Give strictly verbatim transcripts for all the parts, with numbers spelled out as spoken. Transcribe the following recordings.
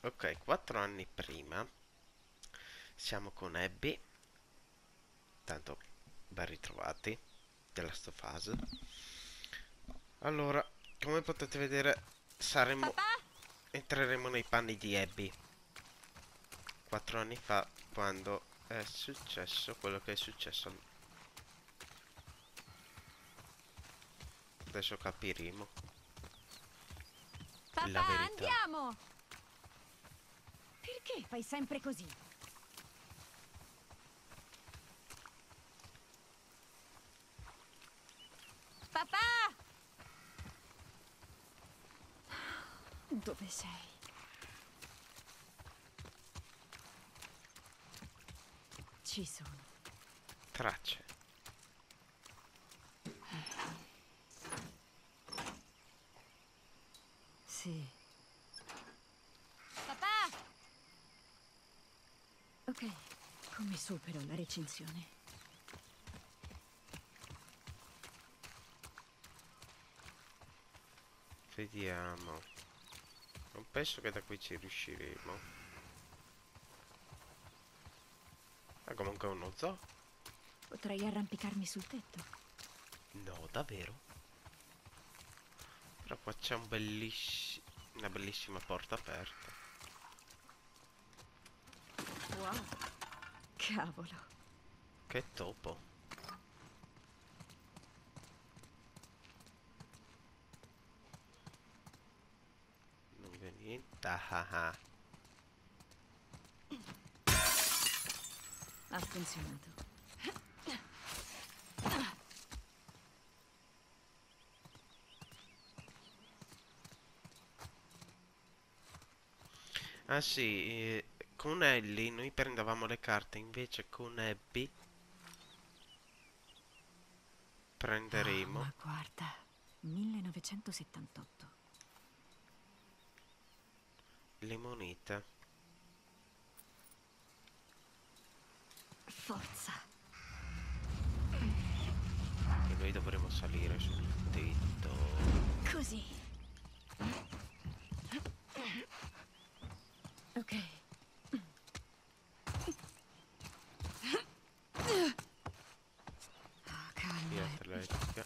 Ok, quattro anni prima siamo con Abby, tanto ben ritrovati, The Last of Us. Allora, come potete vedere, saremo, Papà? entreremo nei panni di Abby. Quattro anni fa, quando è successo quello che è successo. Adesso capiremo la Papà, verità. andiamo! Perché fai sempre così? Papà! Dove sei? Ci sono. Tracce. Sì. Papà! Ok, come supero la recinzione? Vediamo. Non penso che da qui ci riusciremo. Ma comunque è uno zoo. Potrei arrampicarmi sul tetto. No, davvero? Però qua c'è un belliss- una bellissima porta aperta. Wow. Cavolo. Che topo. Non vedo niente. Ah ah ah. Ha funzionato. Ah sì, eh, con Ellie noi prendevamo le carte, invece con Abby Oh, prenderemo ma guarda. millenovecentosettantotto. le monete. Forza. E noi dovremo salire sul tetto. Così. Ok. Oh, calma. Fiat elettrica.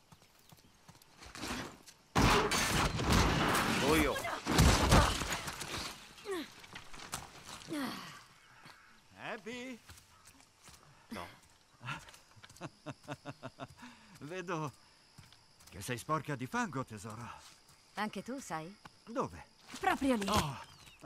Oh io! Abby? No. Vedo che sei sporca di fango, tesoro. Anche tu, sai? Dove? Proprio lì. Oh,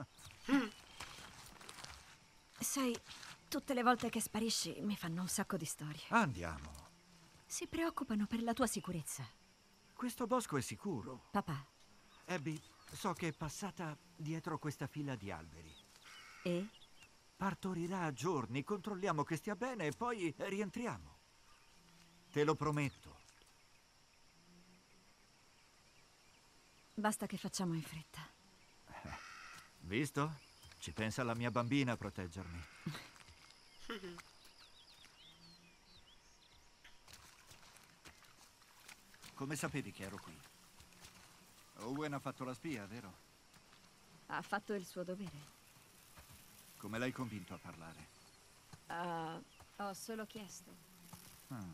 Sai, tutte le volte che sparisci mi fanno un sacco di storie. andiamo. Si preoccupano per la tua sicurezza. Questo bosco è sicuro. Papà, Abby, so che è passata dietro questa fila di alberi. e? Partorirà a giorni, controlliamo che stia bene e poi rientriamo. Te lo prometto. Basta che facciamo in fretta. Visto? Ci pensa la mia bambina a proteggermi. Come sapevi che ero qui? Owen ha fatto la spia, vero? Ha fatto il suo dovere. Come l'hai convinto a parlare? Ah, ho solo chiesto. Ah.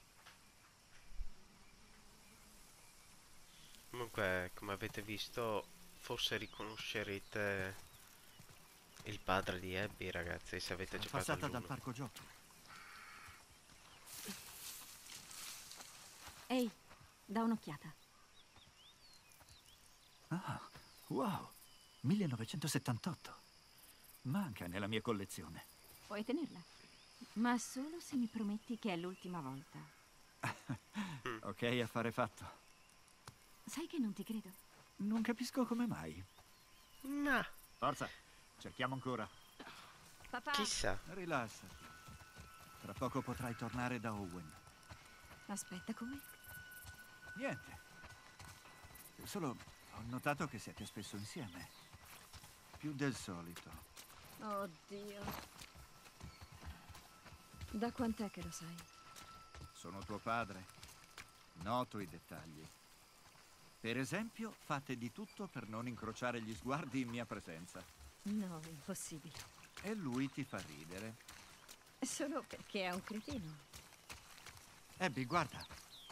Comunque, come avete visto, forse riconoscerete il padre di Abby, ragazzi, se avete È giocato passata dal all'uno. parco giochi. Ehi, da un'occhiata. Ah, wow, millenovecentosettantotto. Manca nella mia collezione. Puoi tenerla. Ma solo se mi prometti che è l'ultima volta. Mm. Ok, affare fatto. Sai che non ti credo? Non capisco come mai. Ma, Forza, cerchiamo ancora. Papà! chissà. Rilassati. Tra poco potrai tornare da Owen. Aspetta, come? Niente. Solo ho notato che siete spesso insieme. Più del solito. Oddio. Da quant'è che lo sai? Sono tuo padre. Noto i dettagli. Per esempio, fate di tutto per non incrociare gli sguardi in mia presenza. No, impossibile. E lui ti fa ridere. Solo perché è un cretino. Abby, guarda.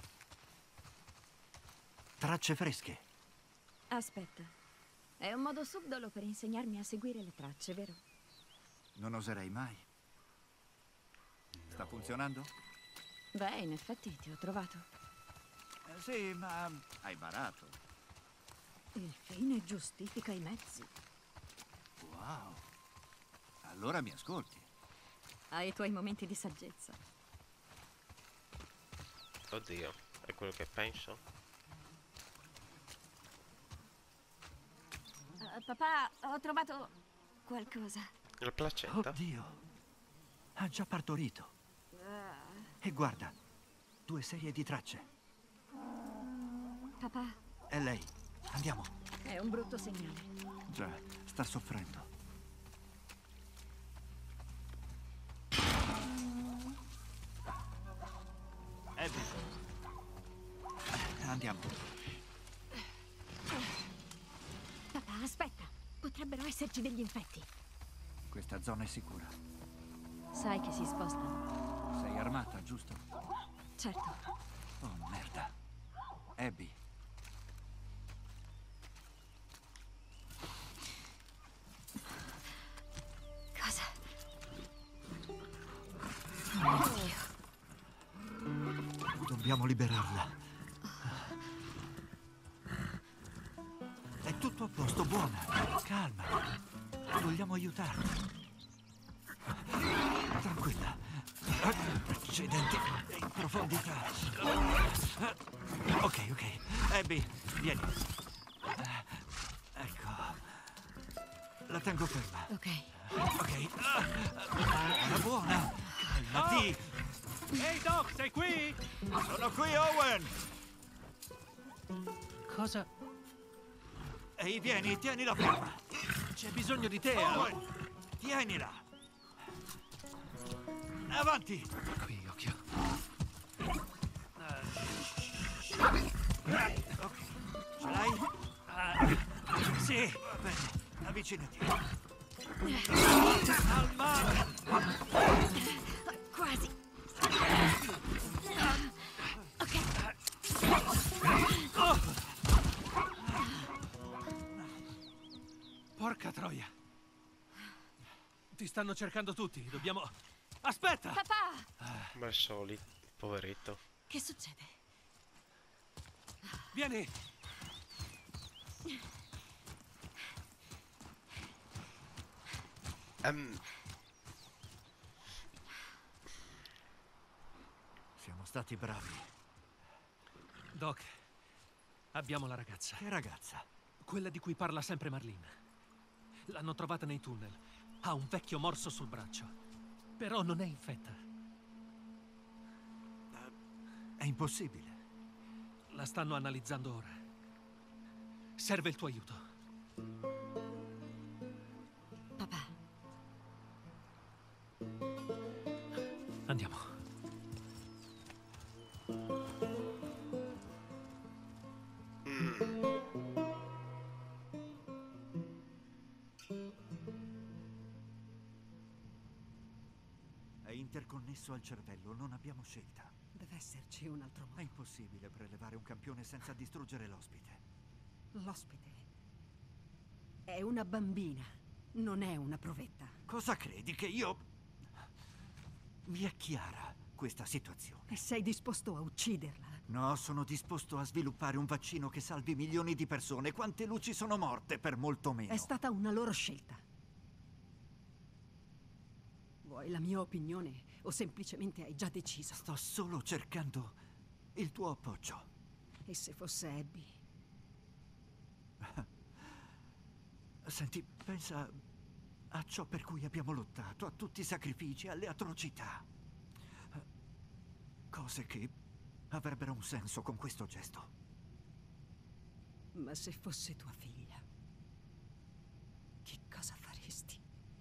Tracce fresche. Aspetta. È un modo subdolo per insegnarmi a seguire le tracce, vero? Non oserei mai. Sta funzionando? Beh, in effetti ti ho trovato. Eh, sì, ma hai barato. Il fine giustifica i mezzi. Wow. Allora mi ascolti. Hai i tuoi momenti di saggezza. Oddio, è quello che penso. Uh, papà, ho trovato qualcosa. La placenta? Oddio. Ha già partorito. Uh, E guarda, due serie di tracce. papà, È lei. Andiamo. è un brutto segnale. Già, sta soffrendo. Abby. Andiamo. Papà, aspetta. Potrebbero esserci degli infetti. Questa zona è sicura. Sai che si spostano. Sei armata, giusto? Certo. Oh, merda. Abby. Cosa? Oh, Dio. Dobbiamo liberarla. È tutto a posto, buona. Calma. Vogliamo aiutarla. Tranquilla. Accidenti in profondità. Ok, ok. Abby, vieni. Ecco. La tengo ferma. Ok. Ok. Buona, buona. Calmati. Ehi, Doc, sei qui? Sono qui, Owen. Cosa? Ehi, vieni, tienila ferma. C'è bisogno di te, Owen, tienila. Avanti. Qui, occhio. Ok. Ce l'hai? Sì, Bene, avvicinati. al mare. Quasi. Ok. Porca troia. Ti stanno cercando tutti, dobbiamo... Aspetta! Papà! Ma è soli, poveretto. Che succede? Vieni! Ehm, Siamo stati bravi. Doc, abbiamo la ragazza. Che ragazza? Quella di cui parla sempre Marlene. L'hanno trovata nei tunnel. Ha un vecchio morso sul braccio. Però non è infetta. È impossibile. La stanno analizzando ora. Serve il tuo aiuto. Papà, Andiamo. È interconnesso al cervello, non abbiamo scelta. Deve esserci un altro È modo. impossibile prelevare un campione senza distruggere l'ospite. L'ospite è una bambina, non è una provetta. Cosa credi che io... Mi è chiara questa situazione. E sei disposto a ucciderla? No, sono disposto a sviluppare un vaccino che salvi milioni di persone. Quante luci sono morte per molto meno? È stata una loro scelta. Vuoi la mia opinione o semplicemente hai già deciso? Sto solo cercando il tuo appoggio. E se fosse Abby? Senti, pensa a ciò per cui abbiamo lottato, a tutti i sacrifici, alle atrocità. Cose che avrebbero un senso con questo gesto. Ma se fosse tua figlia, che cosa faresti?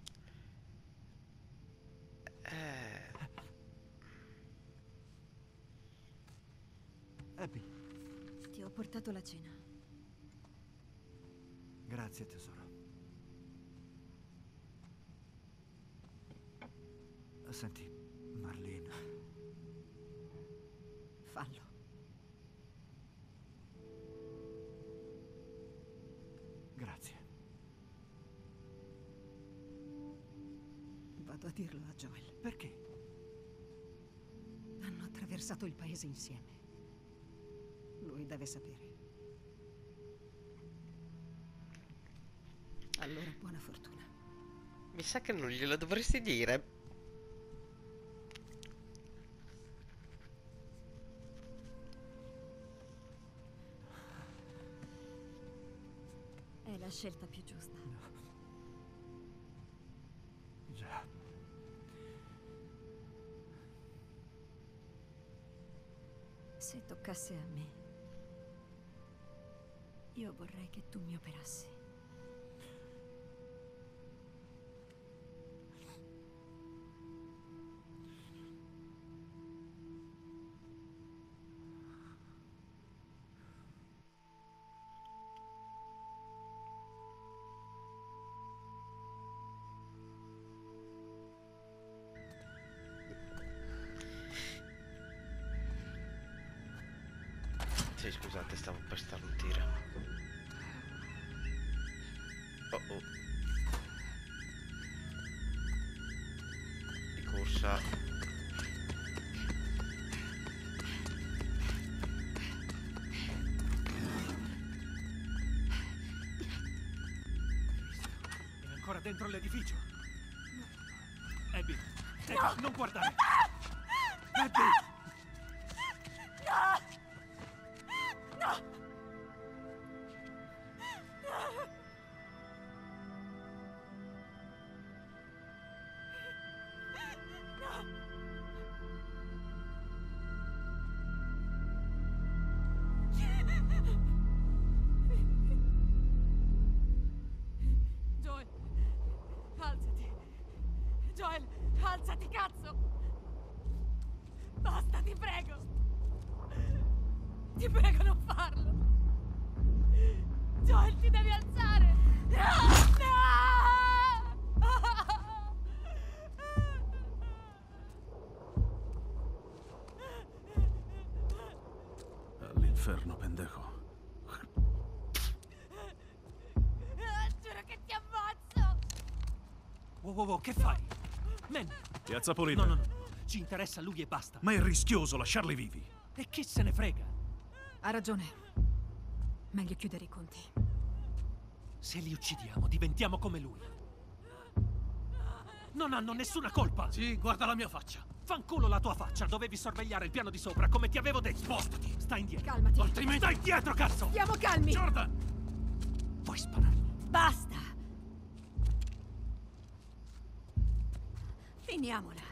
eh, Abby, ti ho portato la cena. grazie tesoro. Senti, Marlene. Fallo. Grazie. Vado a dirlo a Joel. Perché? Hanno attraversato il paese insieme. Lui deve sapere. Allora, buona fortuna. Mi sa che non glielo dovresti dire. È la scelta più giusta. Già. Se toccasse a me, io vorrei che tu mi operassi. Sì, scusate, stavo per starnutire. Oh oh. Di corsa. È ancora dentro l'edificio. Abby, Abby, non guardare. Abby! Joel, alzati. Joel, alzati, cazzo! Basta, ti prego! Ti prego, non farlo! Joel, ti devi alzare! No! All'inferno, pendejo. Giuro che ti ammazzo! Wow, wow, wow, che fai? Man, Piazza pulita. no, no, no. Ci interessa lui e basta. Ma è rischioso lasciarli vivi. E chi se ne frega? Ha ragione. Meglio chiudere i conti. Se li uccidiamo, diventiamo come lui. Non hanno nessuna colpa. Sì, guarda la mia faccia. Fanculo la tua faccia. Dovevi sorvegliare il piano di sopra, come ti avevo detto. Spostati. Stai indietro. Calmati. Altrimenti stai dietro, cazzo! Stiamo calmi! Jordan! Puoi spararmi. Basta! Finiamola.